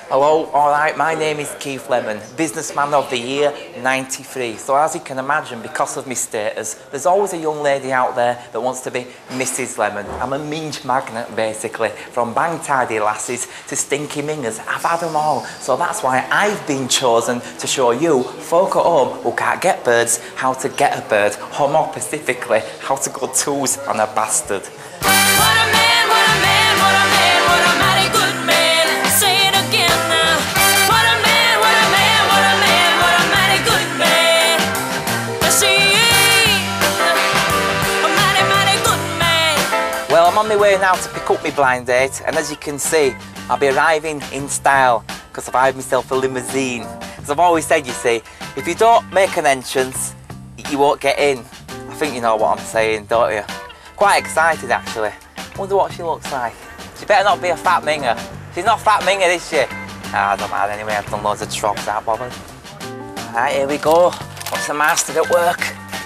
Hello, alright, my name is Keith Lemon, Businessman of the Year 93. So as you can imagine, because of my status, there's always a young lady out there that wants to be Mrs. Lemon. I'm a minge magnet, basically. From bang tidy lasses to stinky mingers, I've had them all. So that's why I've been chosen to show you, folk at home who can't get birds, how to get a bird, or more specifically, how to go twos on a bastard. Well, I'm on my way now to pick up my blind date, and as you can see, I'll be arriving in style because I've hired myself a limousine. As I've always said, you see, if you don't make an entrance, you won't get in. I think you know what I'm saying, don't you? Quite excited, actually. Wonder what she looks like. She better not be a fat minger. She's not fat minger, is she? Ah, I don't matter anyway, I've done loads of trogs, aren't bothered. Alright, here we go. What's the master at work?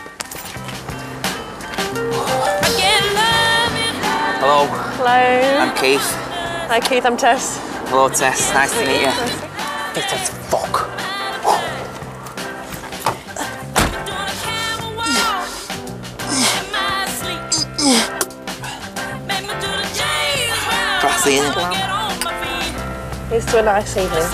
Hello. Hello. I'm Keith. Hi Keith, I'm Tess. Hello Tess, nice to meet you. Fit as fuck. Classy, isn't it? Here's to a nice evening.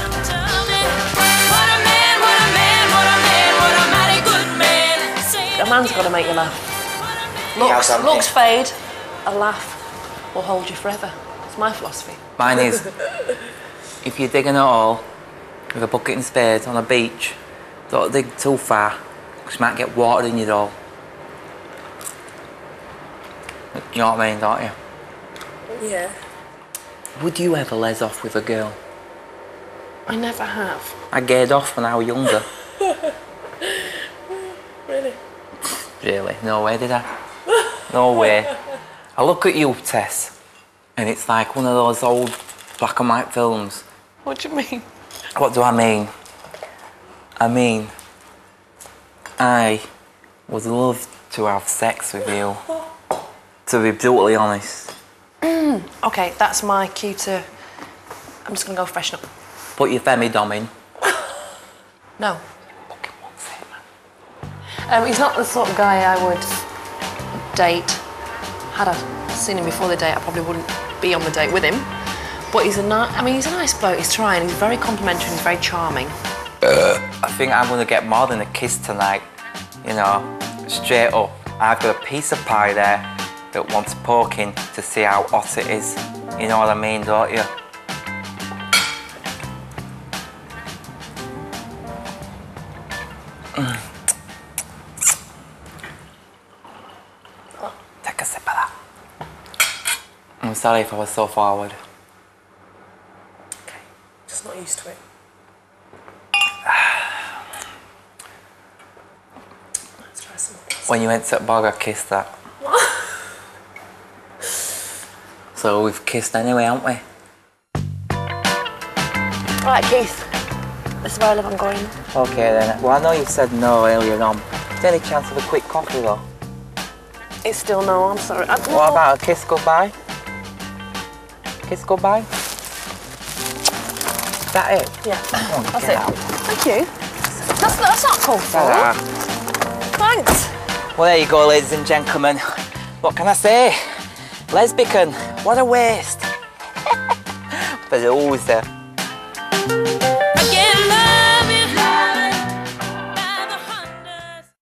A man's got to make you laugh. Looks fade, a laugh will hold you forever. It's my philosophy. Mine is, if you're digging a hole with a bucket and spade on a beach, don't dig too far, because you might get water in your hole. You know what I mean, don't you? Yeah. Would you ever les off with a girl? I never have. I gayed off when I was younger. Really? Really? No way, did I? No way. I look at you, Tess, and it's like one of those old black and white films. What do you mean? What do I mean? I mean, I would love to have sex with you, to be brutally honest. Okay, that's my cue to... I'm just going to go freshen up. Put your femmy-dom in. No. Fucking won't say it, man. He's not the sort of guy I would date. Had I seen him before the date, I probably wouldn't be on the date with him. But he's a nice bloke. He's trying. He's very complimentary. He's very charming. I think I'm gonna get more than a kiss tonight. You know, straight up. I've got a piece of pie there that wants poking to see how hot it is. You know what I mean, don't you? Take a sip of that. I'm sorry if I was so forward. Okay, just not used to it. Let's try some more. When you went to bog, I kissed that. So we've kissed anyway, haven't we? Right, Keith. This is where I live, I'm going. Okay then. Well, I know you said no earlier on. Is there any chance of a quick coffee though? It's still no, I'm sorry. What about a kiss goodbye? Kiss goodbye? Is that it? Yeah, On, that's get it. out. Thank you. That's not called for. Ta-da. Thanks. Well, there you go, ladies and gentlemen. What can I say? Lesbican. What a waste. But it always there.